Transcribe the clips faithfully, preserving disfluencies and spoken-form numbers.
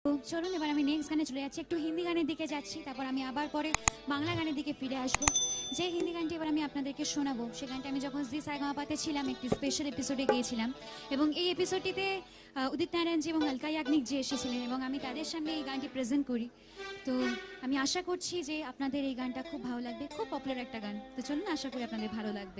চলুন এবার আমি নেক্সট গানে চলে যাচ্ছি, একটু হিন্দি গানের দিকে যাচ্ছি, তারপর আমি আবার পরে বাংলা গানের দিকে ফিরে আসবো। যে হিন্দি গানটি এবার আমি আপনাদেরকে শোনাবো, সে গানটি আমি যখন জি সারেগামাপাতে ছিলাম একটি স্পেশাল এপিসোডে গিয়েছিলাম, এবং এই এপিসোডটিতে উদিত নারায়ণজি এবং অলকা ইয়াগনিক জি এসেছিলেন এবং আমি তাদের সামনে এই গানটি প্রেজেন্ট করি। তো আমি আশা করছি যে আপনাদের এই গানটা খুব ভালো লাগবে, খুব পপুলার একটা গান। তো চলুন, আশা করি আপনাদের ভালো লাগবে।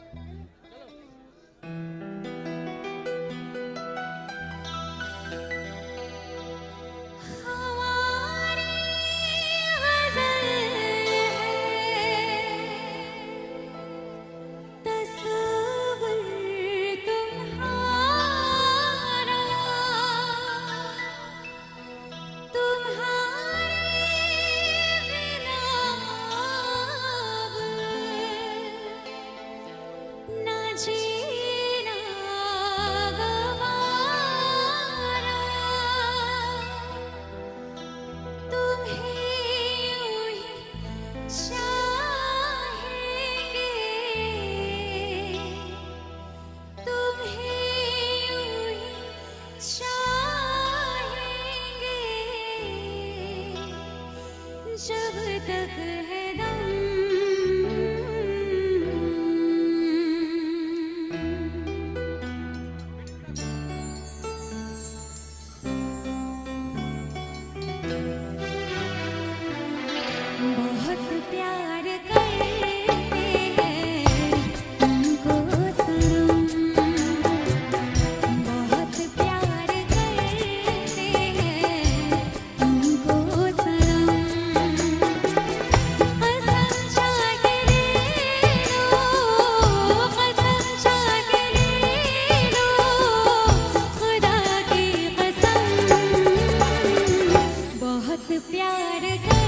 जब तक है दम बहुत प्यार करते हैं तुमको सनम, बहुत प्यार करते हैं तुमको सनम, कसम चाके ले लो, कसम चाके ले लो, खुदा की कसम, बहुत प्यार